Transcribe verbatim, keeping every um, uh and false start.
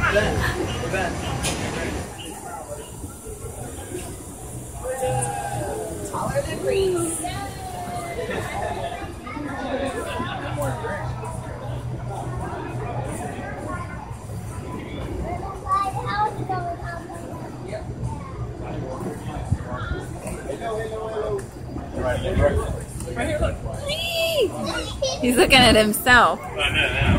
Taller than Reese. Right here, look. He's looking at himself. I know now.